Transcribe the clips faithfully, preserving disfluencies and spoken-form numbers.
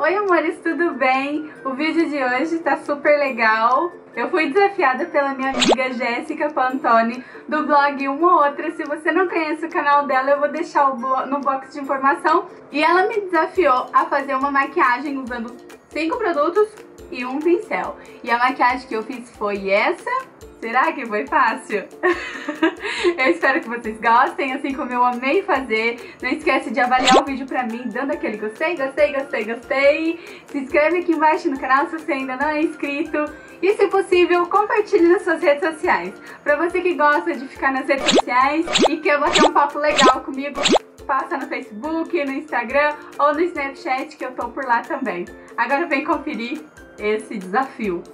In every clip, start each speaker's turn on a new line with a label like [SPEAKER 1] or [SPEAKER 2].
[SPEAKER 1] Oi amores, tudo bem? O vídeo de hoje tá super legal. Eu fui desafiada pela minha amiga Jéssica Pantoni do blog Uma ou Outra. Se você não conhece o canal dela, eu vou deixar o no box de informação. E ela me desafiou a fazer uma maquiagem usando cinco produtos e um pincel. E a maquiagem que eu fiz foi essa. Será que foi fácil? Eu espero que vocês gostem, assim como eu amei fazer. Não esquece de avaliar o vídeo pra mim, dando aquele gostei, gostei, gostei, gostei. Se inscreve aqui embaixo no canal se você ainda não é inscrito. E, se possível, compartilhe nas suas redes sociais. Pra você que gosta de ficar nas redes sociais e quer bater um papo legal comigo, passa no Facebook, no Instagram ou no Snapchat, que eu tô por lá também. Agora vem conferir esse desafio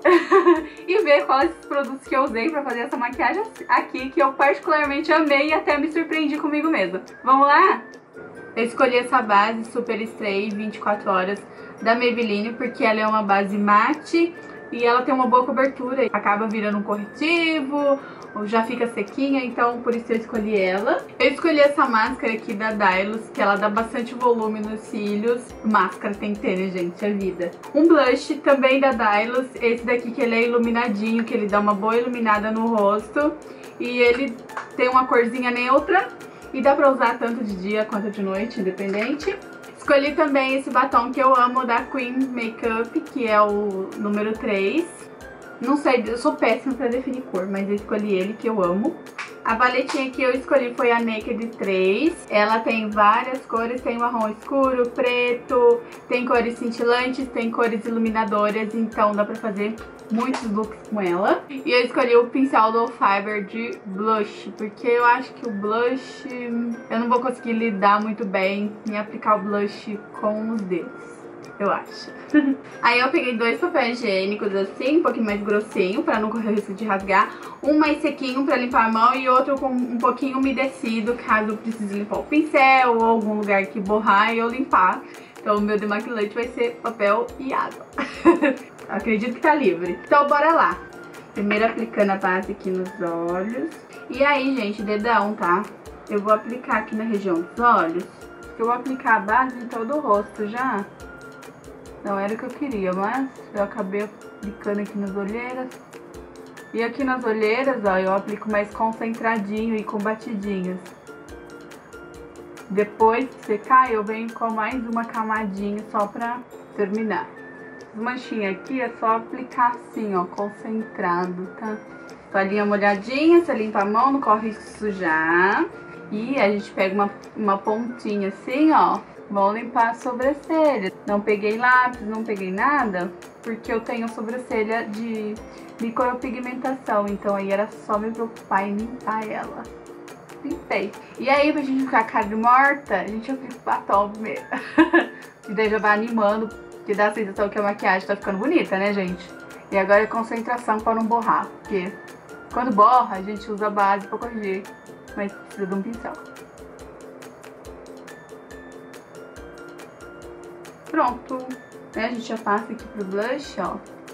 [SPEAKER 1] e ver quais os produtos que eu usei pra fazer essa maquiagem aqui, que eu particularmente amei e até me surpreendi comigo mesma. Vamos lá? Eu escolhi essa base Super Stay vinte e quatro horas da Maybelline porque ela é uma base mate e ela tem uma boa cobertura, acaba virando um corretivo, já fica sequinha, então por isso eu escolhi ela. Eu escolhi essa máscara aqui da Dylos, que ela dá bastante volume nos cílios. Máscara tem que ter, né, gente? É vida. Um blush também da Dylos, esse daqui que ele é iluminadinho, que ele dá uma boa iluminada no rosto. E ele tem uma corzinha neutra e dá pra usar tanto de dia quanto de noite, independente. Escolhi também esse batom que eu amo, da Queen Makeup, que é o número três. Não sei, eu sou péssima pra definir cor, mas eu escolhi ele, que eu amo. A paletinha que eu escolhi foi a Naked três. Ela tem várias cores, tem marrom escuro, preto, tem cores cintilantes, tem cores iluminadoras, então dá pra fazer muitos looks com ela. E eu escolhi o pincel do Fiber de blush, porque eu acho que o blush, eu não vou conseguir lidar muito bem em aplicar o blush com os dedos, eu acho. Aí eu peguei dois papéis higiênicos assim, um pouquinho mais grossinho, pra não correr o risco de rasgar. Um mais sequinho pra limpar a mão e outro com um pouquinho umedecido, caso eu precise limpar o pincel ou algum lugar que borrar e eu limpar. Então o meu demaquilante vai ser papel e água. Acredito que tá livre. Então bora lá. Primeiro aplicando a base aqui nos olhos. E aí, gente, dedão, tá? Eu vou aplicar aqui na região dos olhos. Eu vou aplicar a base em todo o rosto já. Não era o que eu queria, mas eu acabei aplicando aqui nas olheiras. E aqui nas olheiras, ó, eu aplico mais concentradinho e com batidinhas. Depois que secar, eu venho com mais uma camadinha só pra terminar. As manchinhas aqui é só aplicar assim, ó, concentrado, tá? Toalhinha molhadinha, você limpa a mão, não corre risco de sujar. E a gente pega uma, uma pontinha assim, ó. Vamos limpar a sobrancelha. Não peguei lápis, não peguei nada, porque eu tenho sobrancelha de micropigmentação. Então aí era só me preocupar em limpar ela. Limpei. E aí, pra gente ficar cara de morta, a gente aplica o batom primeiro. E daí já vai animando, que dá a sensação que a maquiagem tá ficando bonita, né, gente? E agora é concentração pra não borrar, porque quando borra, a gente usa a base pra corrigir, mas precisa de um pincel. Pronto, né? A gente já passa aqui pro blush, ó.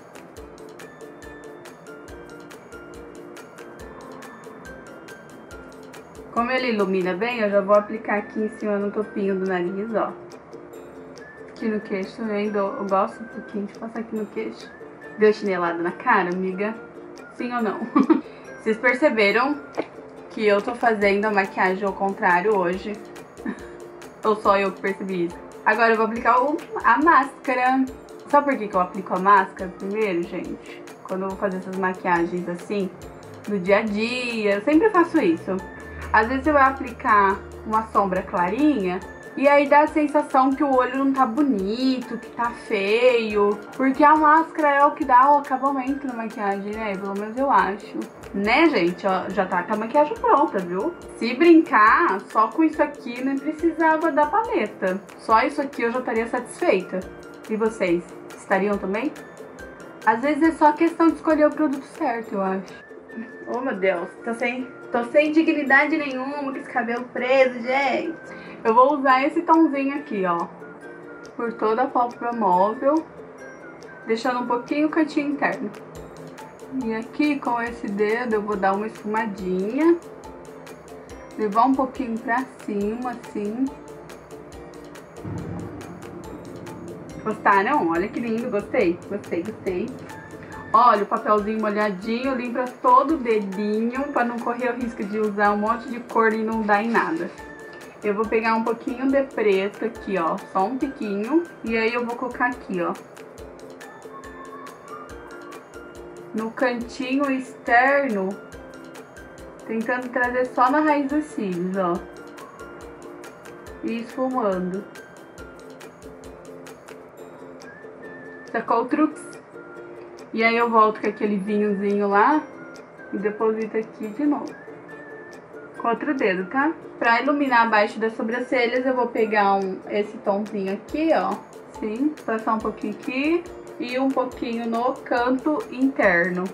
[SPEAKER 1] Como ele ilumina bem, eu já vou aplicar aqui em cima no topinho do nariz, ó. Aqui no queixo também, eu gosto um pouquinho de passar aqui no queixo. Deu chinelada na cara, amiga? Sim ou não? Vocês perceberam que eu tô fazendo a maquiagem ao contrário hoje? Ou só eu que percebi isso? Agora eu vou aplicar o, a máscara. Sabe por que que eu aplico a máscara primeiro, gente? Quando eu vou fazer essas maquiagens assim, no dia a dia, eu sempre faço isso. Às vezes eu vou aplicar uma sombra clarinha e aí dá a sensação que o olho não tá bonito, que tá feio. Porque a máscara é o que dá o acabamento na maquiagem, né? Pelo menos eu acho. Né, gente? Ó, já tá com a maquiagem pronta, viu? Se brincar, só com isso aqui não precisava da paleta. Só isso aqui eu já estaria satisfeita. E vocês? Estariam também? Às vezes é só questão de escolher o produto certo, eu acho. Oh, meu Deus. Tô sem, tô sem dignidade nenhuma com esse cabelo preso, gente. Eu vou usar esse tomzinho aqui, ó. Por toda a pálpebra móvel. Deixando um pouquinho o cantinho interno. E aqui com esse dedo eu vou dar uma esfumadinha. Levar um pouquinho pra cima, assim. Gostaram? Olha que lindo, gostei, gostei, gostei. Olha o papelzinho molhadinho, limpa todo o dedinho pra não correr o risco de usar um monte de cor e não dar em nada. Eu vou pegar um pouquinho de preto aqui, ó, só um tiquinho, e aí eu vou colocar aqui, ó, no cantinho externo, tentando trazer só na raiz dos cílios, ó, e esfumando. Sacou o truque? E aí eu volto com aquele vinhozinho lá e deposito aqui de novo. Com outro dedo, tá? Pra iluminar abaixo das sobrancelhas, eu vou pegar um, esse tomzinho aqui, ó. Sim, passar um pouquinho aqui e um pouquinho no canto interno.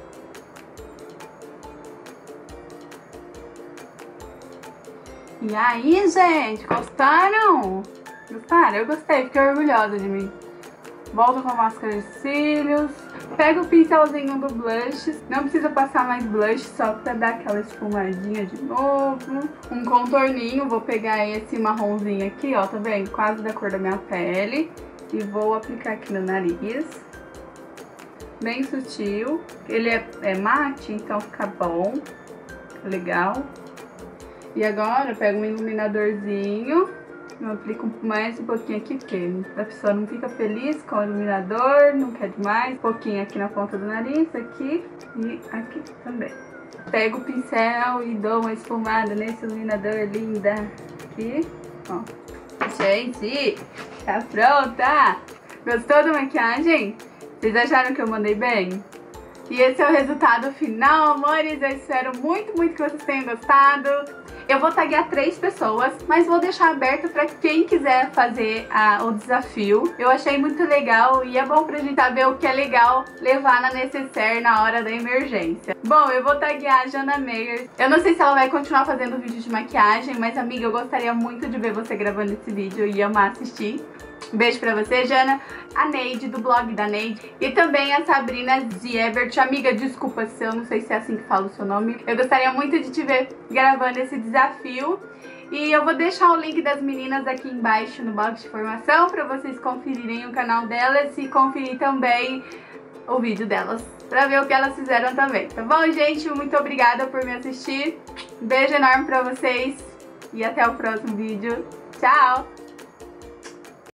[SPEAKER 1] E aí, gente, gostaram? Gostaram? Eu gostei, fiquei orgulhosa de mim. Volto com a máscara de cílios. Pega o pincelzinho do blush. Não precisa passar mais blush, só pra dar aquela esfumadinha de novo. Um contorninho. Vou pegar esse marronzinho aqui, ó. Tá vendo? Quase da cor da minha pele. E vou aplicar aqui no nariz. Bem sutil. Ele é, é mate, então fica bom. Fica legal. E agora eu pego um iluminadorzinho. Eu aplico mais um pouquinho aqui, porque a pessoa não fica feliz com o iluminador, não quer demais. Um pouquinho aqui na ponta do nariz, aqui e aqui também. Pego o pincel e dou uma esfumada nesse iluminador linda. Aqui, ó. Gente, tá pronta! Gostou da maquiagem? Vocês acharam que eu mandei bem? E esse é o resultado final, amores. Eu espero muito, muito que vocês tenham gostado. Eu vou taguear três pessoas, mas vou deixar aberto para quem quiser fazer a, o desafio. Eu achei muito legal e é bom pra gente saber o que é legal levar na necessaire na hora da emergência. Bom, eu vou taguear a Jana Meyers. Eu não sei se ela vai continuar fazendo vídeo de maquiagem, mas amiga, eu gostaria muito de ver você gravando esse vídeo e amar assistir. Um beijo pra você, Jana. A Neide, do blog da Neide. E também a Sabrina Ziebert. Amiga, desculpa se eu não sei se é assim que fala o seu nome. Eu gostaria muito de te ver gravando esse desafio. E eu vou deixar o link das meninas aqui embaixo no box de informação pra vocês conferirem o canal delas e conferir também o vídeo delas, pra ver o que elas fizeram também. Tá bom, gente? Muito obrigada por me assistir. Um beijo enorme pra vocês e até o próximo vídeo. Tchau!